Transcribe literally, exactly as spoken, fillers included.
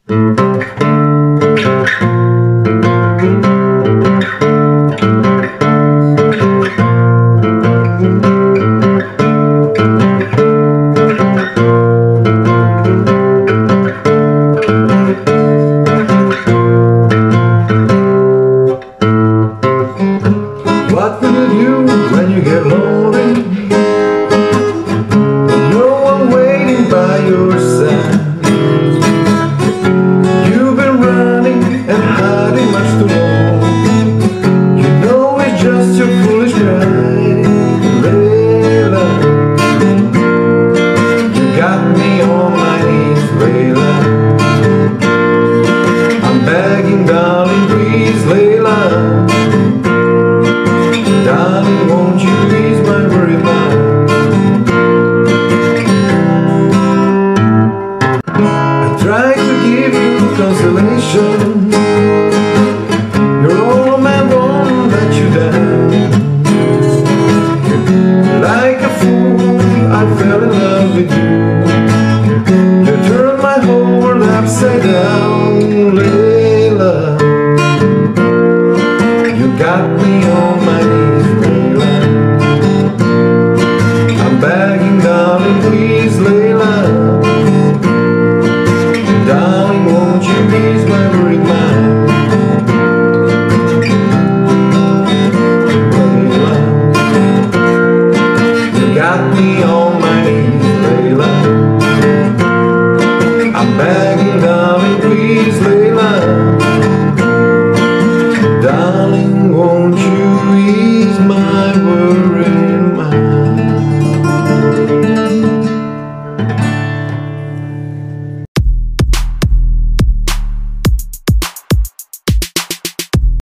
What will you do when you get lonely? No one waiting by your side. You've been running and hiding much too long. You know it's just your foolish pride, Layla. You got me on my knees, Layla. I'm begging, darling, please, Layla. Darling, won't you ease my worried mind? I try to give you consolation. You're all my won't let you down. Like a fool, I fell in love with you. You turned my whole world upside down, Layla. You got me on